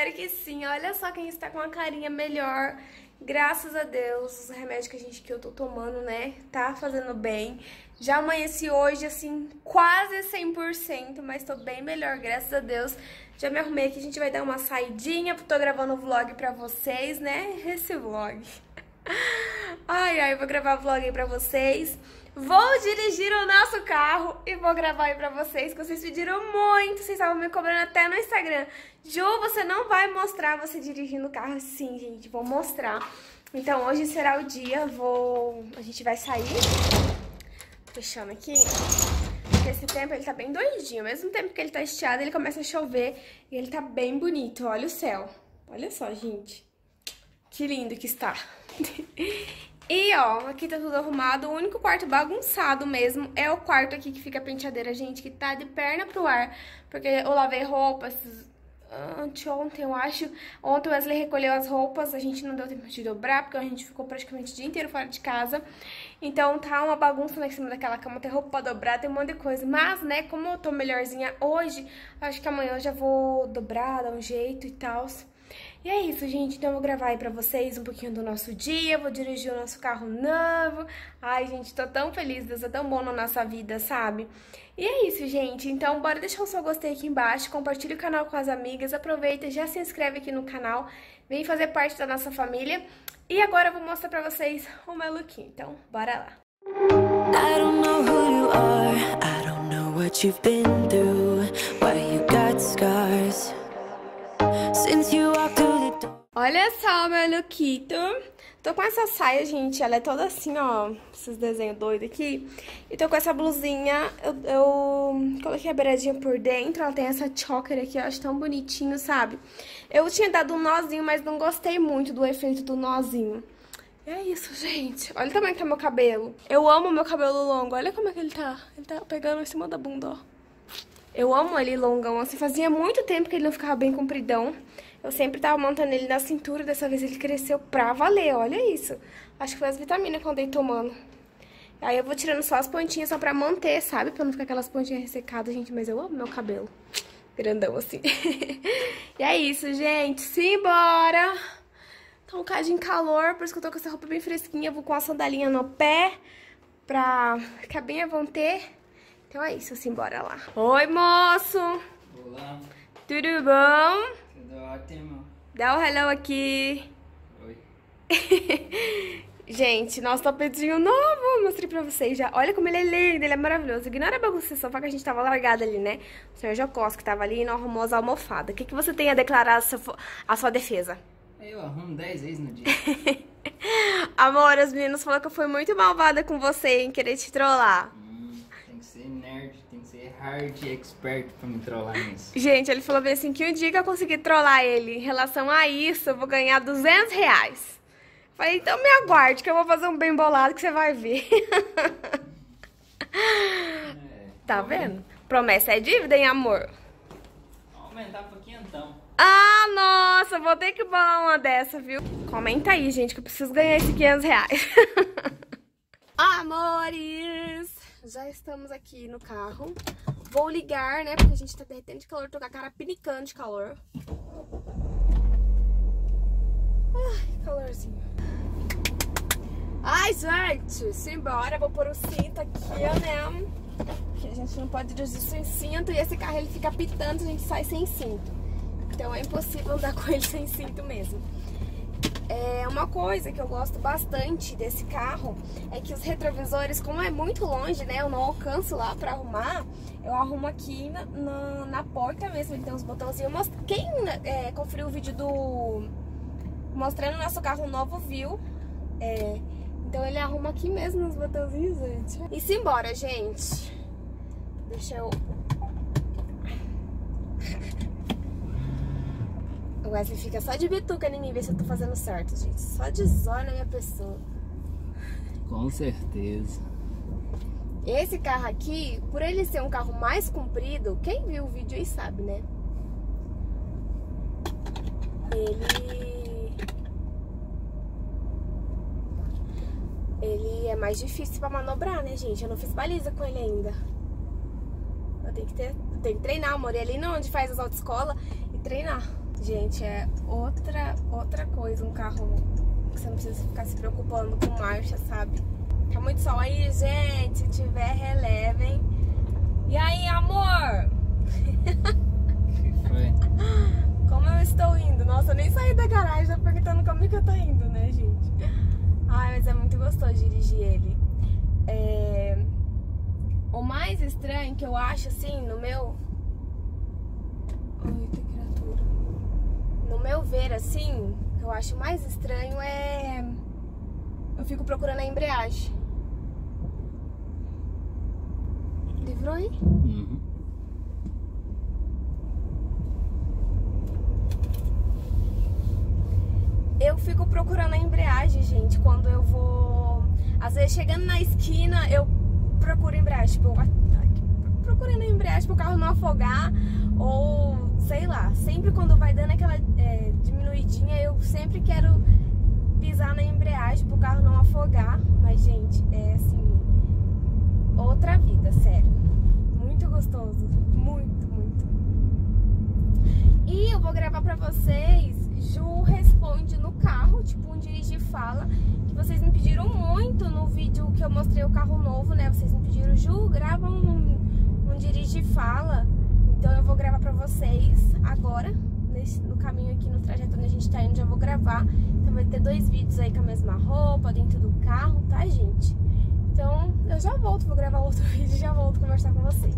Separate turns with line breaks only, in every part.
Espero que sim. Olha só quem está com a carinha melhor. Graças a Deus, os remédios que eu tô tomando, né, tá fazendo bem. Já amanheci hoje, assim, quase 100%, mas tô bem melhor, graças a Deus. Já me arrumei aqui, a gente vai dar uma saidinha, tô gravando um vlog pra vocês, né, esse vlog. Ai, eu vou gravar o vlog aí pra vocês. Vou dirigir o nosso carro e vou gravar aí pra vocês, que vocês pediram muito, vocês estavam me cobrando até no Instagram. Ju, você não vai mostrar você dirigindo o carro? Sim, gente, vou mostrar. Então hoje será o dia, a gente vai sair. Fechando aqui, porque esse tempo ele tá bem doidinho. Ao mesmo tempo que ele tá estiado, ele começa a chover e ele tá bem bonito. Olha o céu, olha só, gente. Que lindo que está. E, ó, aqui tá tudo arrumado. O único quarto bagunçado mesmo é o quarto aqui que fica a penteadeira, gente, que tá de perna pro ar. Porque eu lavei roupas anteontem, eu acho. Ontem o Wesley recolheu as roupas, a gente não deu tempo de dobrar, porque a gente ficou praticamente o dia inteiro fora de casa. Então tá uma bagunça lá em cima daquela cama, tem roupa pra dobrar, tem um monte de coisa. Mas, né, como eu tô melhorzinha hoje, acho que amanhã eu já vou dobrar, dar um jeito e tal. E é isso, gente, então eu vou gravar aí pra vocês um pouquinho do nosso dia, vou dirigir o nosso carro novo. Ai, gente, tô tão feliz, Deus é tão bom na nossa vida, sabe? E é isso, gente, então bora deixar o seu gostei aqui embaixo, compartilha o canal com as amigas, aproveita, já se inscreve aqui no canal, vem fazer parte da nossa família. E agora eu vou mostrar pra vocês o meu lookinho, então bora lá.
I don't know who you are, I don't know what you've been through, why you got scars.
Olha só o meu lookito. Tô com essa saia, gente, ela é toda assim, ó, esses desenhos doidos aqui. E tô com essa blusinha, eu coloquei a beiradinha por dentro, ela tem essa choker aqui, eu acho tão bonitinho, sabe? Eu tinha dado um nozinho, mas não gostei muito do efeito do nozinho. E é isso, gente. Olha o tamanho que tá meu cabelo. Eu amo meu cabelo longo, olha como é que ele tá. Ele tá pegando em cima da bunda, ó. Eu amo ele longão, assim, fazia muito tempo que ele não ficava bem compridão. Eu sempre tava montando ele na cintura, dessa vez ele cresceu pra valer, olha isso. Acho que foi as vitaminas que eu andei tomando. Aí eu vou tirando só as pontinhas só pra manter, sabe? Pra não ficar aquelas pontinhas ressecadas, gente, mas eu amo meu cabelo. Grandão, assim. E é isso, gente, simbora! Tá um cadinho calor, por isso que eu tô com essa roupa bem fresquinha. Eu vou com a sandalinha no pé, pra ficar bem à vontade. Então é isso, assim, bora lá. Oi, moço!
Olá!
Tudo bom?
Tudo ótimo.
Dá um hello aqui.
Oi.
Gente, nosso tapetinho novo, mostrei pra vocês já. Olha como ele é lindo, ele é maravilhoso. Ignora a bagunça do sofá que a gente tava largada ali, né? O senhor Jocós que tava ali e não arrumou as almofadas. O que você tem a declarar a sua defesa?
Eu arrumo 10 vezes no dia.
Amor, as meninas falaram que eu fui muito malvada com você em querer te trollar.
Tem que ser nerd, tem que ser hard expert pra me trollar nisso.
Gente, ele falou bem assim que um dia que eu conseguir trollar ele em relação a isso, eu vou ganhar R$200. Falei, então me aguarde que eu vou fazer um bem bolado que você vai ver. Tá vendo? Promessa é dívida, hein, amor?
Vamos aumentar um pouquinho então.
Ah, nossa, vou ter que bolar uma dessa, viu? Comenta aí, gente, que eu preciso ganhar esse R$500. Amores, já estamos aqui no carro. Vou ligar, né, porque a gente tá derretendo de calor, tô com a cara pinicando de calor. Ai, calorzinho. Ai, gente, simbora, vou pôr o cinto aqui, né? Porque a gente não pode dirigir sem cinto e esse carro ele fica pitando, a gente sai sem cinto. Então é impossível andar com ele sem cinto mesmo. Uma coisa que eu gosto bastante desse carro é que os retrovisores, como é muito longe, né, eu não alcanço lá pra arrumar, eu arrumo aqui na porta mesmo, ele tem uns botãozinhos. Quem conferiu o vídeo mostrando o nosso carro novo viu, então ele arruma aqui mesmo nos botãozinhos, gente. E simbora, gente. Deixa eu... O Wesley fica só de bituca em mim, ver se eu tô fazendo certo, gente. Só de zóio na minha pessoa.
Com certeza.
Esse carro aqui, por ele ser um carro mais comprido, quem viu o vídeo aí sabe, né? Ele é mais difícil pra manobrar, né, gente? Eu não fiz baliza com ele ainda. Eu tenho que treinar, amor. E ali onde faz as autoescolas e treinar. Gente, é outra coisa, um carro que você não precisa ficar se preocupando com marcha, sabe? Tá muito sol aí, gente, se tiver, relevem. E aí, amor?
Que foi?
Como eu estou indo? Nossa, eu nem saí da garagem, tá perguntando como é que eu tô indo, né, gente? Ai, mas é muito gostoso dirigir ele. O mais estranho que eu acho, assim, no meu... Ai, temperatura. No meu ver, assim, o que eu acho mais estranho é... Eu fico procurando a embreagem. Livrou aí?
Uhum.
Eu fico procurando a embreagem, gente, quando eu vou... Às vezes, chegando na esquina, eu procuro a embreagem. Tipo, procurando a embreagem pro carro não afogar. Ou, sei lá, sempre quando vai dando aquela diminuidinha, eu sempre quero pisar na embreagem pro carro não afogar. Mas, gente, é assim... Outra vida, sério. Muito gostoso. Muito, muito. E eu vou gravar pra vocês Ju responde no carro, tipo um dirigir fala, que vocês me pediram muito no vídeo que eu mostrei o carro novo, né? Vocês me pediram, Ju, grava um dirigir fala. Então eu vou gravar pra vocês agora, no caminho aqui, no trajeto onde a gente tá indo, já vou gravar. Então vai ter 2 vídeos aí com a mesma roupa, dentro do carro, tá, gente? Então eu já volto, vou gravar outro vídeo e já volto conversar com vocês.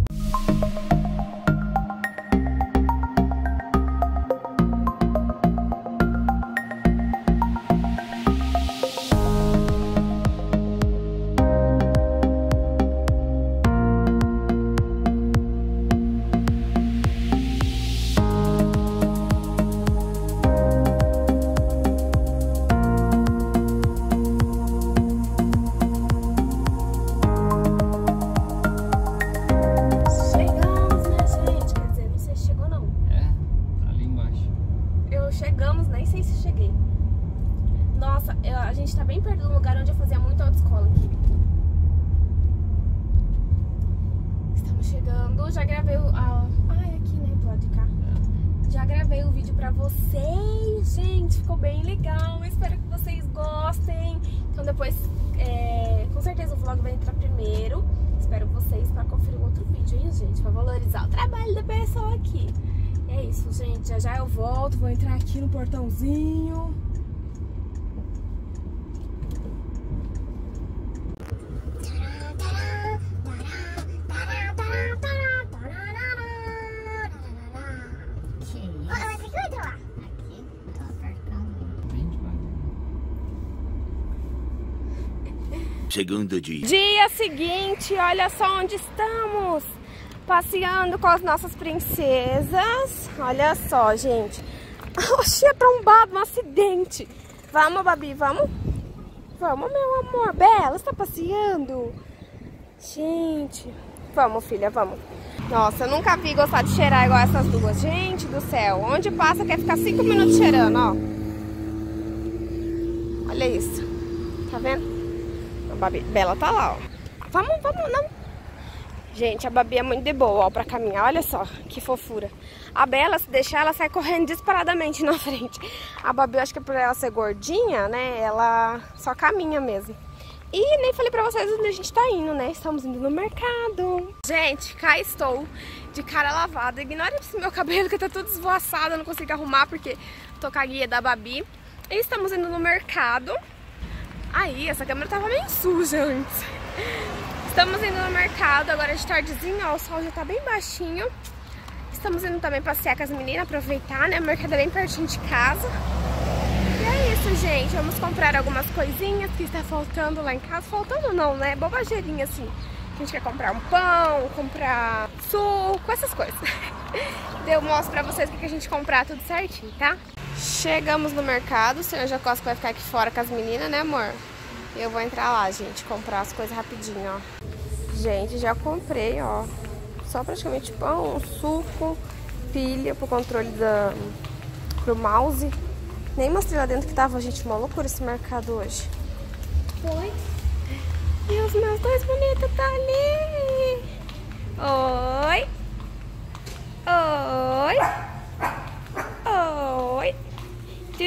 Chegamos, nem sei se cheguei. Nossa, a gente tá bem perto do lugar onde eu fazia muito autoescola aqui. Estamos chegando, já gravei o... aqui, né, do lado de cá. Já gravei o vídeo pra vocês, gente, ficou bem legal. Espero que vocês gostem. Então depois, com certeza o vlog vai entrar primeiro. Espero vocês pra conferir o outro vídeo, hein, gente? Pra valorizar o trabalho da pessoa aqui. É isso, gente. Já já eu volto. Vou entrar aqui no portãozinho.
Segundo dia.
Dia seguinte, olha só onde estamos. Passeando com as nossas princesas. Olha só, gente. Oxi, é trombado, um acidente. Vamos, Babi, vamos? Vamos, meu amor. Bela, você tá passeando? Gente. Vamos, filha, vamos. Nossa, eu nunca vi gostar de cheirar igual essas duas. Gente do céu. Onde passa quer ficar 5 minutos cheirando, ó. Olha isso. Tá vendo? A Babi, Bela tá lá, ó. Vamos, não. Gente, a Babi é muito de boa, ó, pra caminhar. Olha só, que fofura. A Bela, se deixar, ela sai correndo disparadamente na frente. A Babi, eu acho que é por ela ser gordinha, né, ela só caminha mesmo. E nem falei pra vocês onde a gente tá indo, né? Estamos indo no mercado. Gente, cá estou, de cara lavada. Ignora esse meu cabelo que tá todo esvoaçado, eu não consigo arrumar porque tô com a guia da Babi. E estamos indo no mercado. Aí, essa câmera tava meio suja antes. Estamos indo no mercado agora de tardezinho, ó, o sol já tá bem baixinho. Estamos indo também passear com as meninas, aproveitar, né? O mercado é bem pertinho de casa. E é isso, gente. Vamos comprar algumas coisinhas que está faltando lá em casa. Faltando não, né? Bobageirinha, assim. A gente quer comprar um pão, comprar suco, essas coisas. Eu mostro pra vocês o que a gente comprar tudo certinho, tá? Chegamos no mercado. O senhor Jacosco vai ficar aqui fora com as meninas, né, amor? Eu vou entrar lá, gente, comprar as coisas rapidinho, ó. Gente, já comprei, ó. Só praticamente pão, suco, pilha pro controle pro mouse. Nem mostrei lá dentro que tava, gente, uma loucura esse mercado hoje. Oi? E os meus dois bonitos tá ali. Oi? Oi?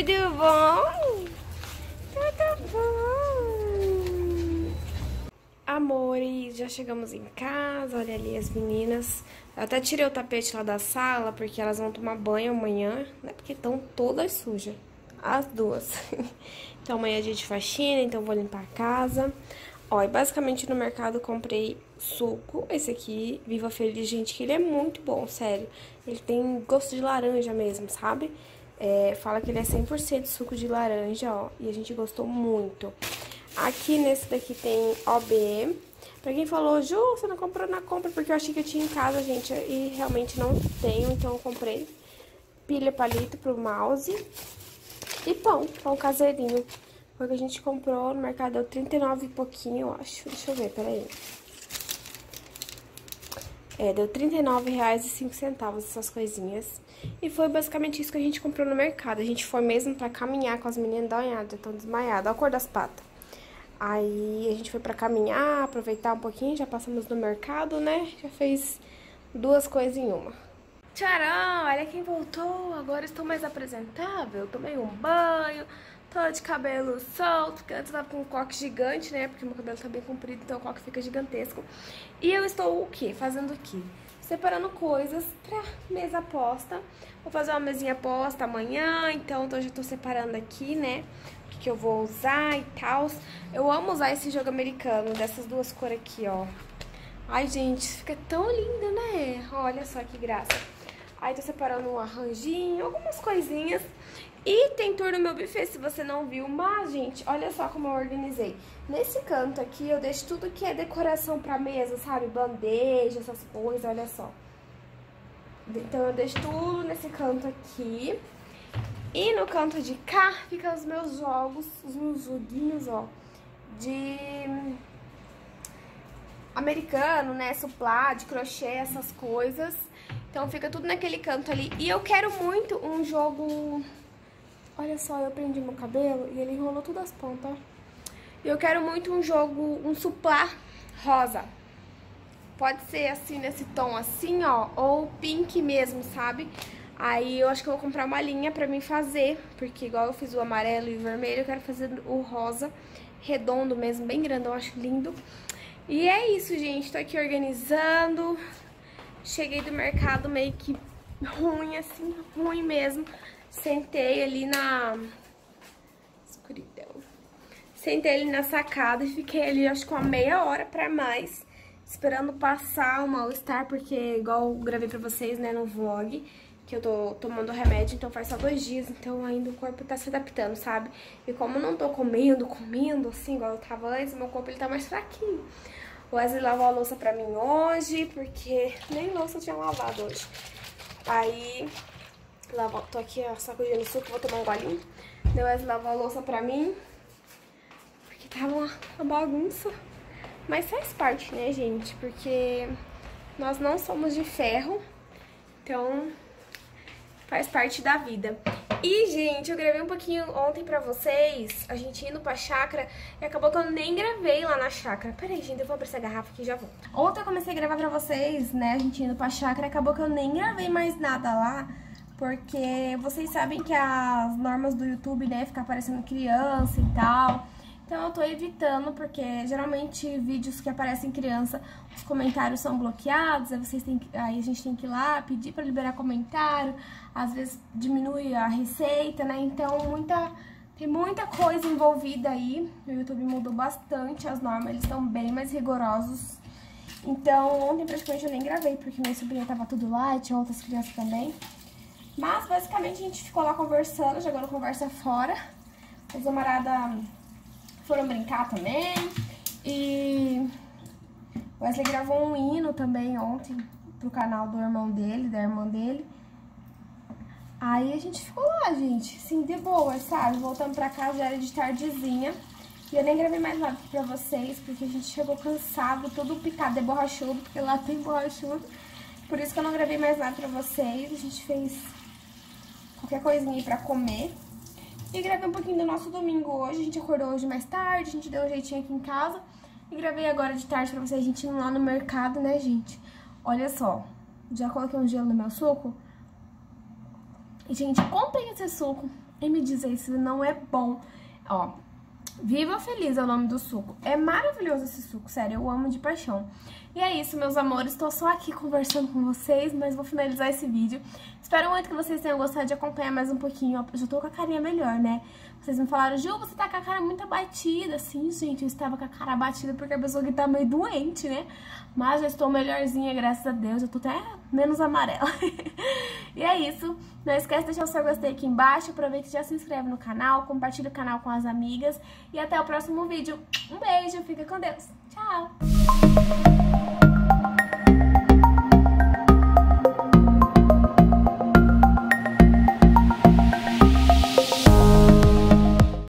Tudo bom? Tudo bom. Amores, já chegamos em casa. Olha ali as meninas. Eu até tirei o tapete lá da sala, porque elas vão tomar banho amanhã, né? Porque estão todas sujas. As duas. Então amanhã é dia de faxina, então vou limpar a casa. Ó, e basicamente no mercado comprei suco. Esse aqui, Viva Feliz, gente, que ele é muito bom, sério. Ele tem gosto de laranja mesmo, sabe? Fala que ele é 100% suco de laranja, ó. E a gente gostou muito. Aqui nesse daqui tem OB. Pra quem falou, Ju, você não comprou na compra, porque eu achei que eu tinha em casa, gente, e realmente não tenho, então eu comprei pilha palito pro mouse e pão caseirinho. Foi o que a gente comprou no mercado, deu 39 e pouquinho, eu acho. Deixa eu ver, peraí. Deu R$39,05 essas coisinhas. E foi basicamente isso que a gente comprou no mercado. A gente foi mesmo pra caminhar com as meninas, dá uma olhada, estão desmaiadas, olha a cor das patas. Aí a gente foi pra caminhar, aproveitar um pouquinho, já passamos no mercado, né? Já fez duas coisas em uma. Tcharam! Olha quem voltou, agora estou mais apresentável, tomei um banho, tô de cabelo solto, porque antes eu tava com um coque gigante, né? Porque meu cabelo tá bem comprido, então o coque fica gigantesco. E eu estou o quê? Fazendo o quê? Separando coisas pra mesa posta. Vou fazer uma mesinha posta amanhã, então eu já tô separando aqui, né? O que eu vou usar e tal. Eu amo usar esse jogo americano, dessas duas cores aqui, ó. Ai, gente, fica tão lindo, né? Olha só que graça. Aí tô separando um arranjinho, algumas coisinhas. E tem tour no meu buffet, se você não viu. Mas, gente, olha só como eu organizei. Nesse canto aqui, eu deixo tudo que é decoração pra mesa, sabe? Bandeja, essas coisas, olha só. Então, eu deixo tudo nesse canto aqui. E no canto de cá, ficam os meus jogos, os meus joguinhos, ó. De americano, né? Suplá, de crochê, essas coisas. Então, fica tudo naquele canto ali. E eu quero muito um jogo... Olha só, eu prendi meu cabelo e ele enrolou todas as pontas, ó. Eu quero muito um jogo, um suplá rosa. Pode ser assim, nesse tom assim, ó, ou pink mesmo, sabe? Aí eu acho que eu vou comprar uma linha pra mim fazer, porque igual eu fiz o amarelo e o vermelho, eu quero fazer o rosa redondo mesmo, bem grandão, eu acho lindo. E é isso, gente, tô aqui organizando. Cheguei do mercado meio que ruim, assim, ruim mesmo. Sentei ali na escuridão. Sentei ali na sacada e fiquei ali, acho que uma meia hora pra mais, esperando passar o mal-estar, porque igual eu gravei pra vocês, né, no vlog, que eu tô tomando remédio, então faz só 2 dias, então ainda o corpo tá se adaptando, sabe? E como eu não tô comendo, assim, igual eu tava antes, meu corpo ele tá mais fraquinho. O Wesley lavou a louça pra mim hoje, porque nem louça eu tinha lavado hoje. Aí... tô aqui, ó, sacudindo o suco, vou tomar um golinho. Deu Wesley lavou a louça pra mim, porque tava uma bagunça. Mas faz parte, né, gente? Porque nós não somos de ferro, então faz parte da vida. E, gente, eu gravei um pouquinho ontem pra vocês, a gente indo pra chácara, e acabou que eu nem gravei lá na chácara. Peraí, gente, eu vou abrir essa garrafa aqui e já volto. Ontem eu comecei a gravar pra vocês, né, a gente indo pra chácara, acabou que eu nem gravei mais nada lá, porque vocês sabem que as normas do YouTube, né, fica aparecendo criança e tal. Então eu tô evitando, porque geralmente vídeos que aparecem criança, os comentários são bloqueados, aí a gente tem que ir lá pedir pra liberar comentário, às vezes diminui a receita, né? Então tem muita coisa envolvida aí. O YouTube mudou bastante as normas, eles estão bem mais rigorosos. Então ontem praticamente eu nem gravei, porque minha sobrinha tava tudo lá e tinha outras crianças também. Mas basicamente a gente ficou lá conversando, jogando conversa fora. Os camaradas foram brincar também. E o Wesley gravou um hino também ontem pro canal do irmão dele, da irmã dele. Aí a gente ficou lá, gente, assim, de boa, sabe? Voltando pra casa, já era de tardezinha. E eu nem gravei mais nada pra vocês, porque a gente chegou cansado, todo picado de borrachudo, porque lá tem borrachudo. Por isso que eu não gravei mais nada pra vocês. A gente fez qualquer coisinha aí pra comer. E gravei um pouquinho do nosso domingo hoje. A gente acordou hoje mais tarde, a gente deu um jeitinho aqui em casa. E gravei agora de tarde pra vocês, a gente indo lá no mercado, né, gente? Olha só, já coloquei um gelo no meu suco. E, gente, comprem esse suco. e me diz aí se não é bom. Ó, Viva Feliz é o nome do suco. É maravilhoso esse suco, sério, eu amo de paixão. E é isso, meus amores, tô só aqui conversando com vocês, mas vou finalizar esse vídeo. Espero muito que vocês tenham gostado de acompanhar mais um pouquinho, ó, eu já tô com a carinha melhor, né? Vocês me falaram, Ju, você tá com a cara muito abatida. Sim, gente, eu estava com a cara abatida porque a pessoa que tá meio doente, né? Mas já estou melhorzinha, graças a Deus, eu tô até menos amarela. E é isso, não esquece de deixar o seu gostei aqui embaixo, aproveita e já se inscreve no canal, compartilha o canal com as amigas e até o próximo vídeo. Um beijo, fica com Deus, tchau!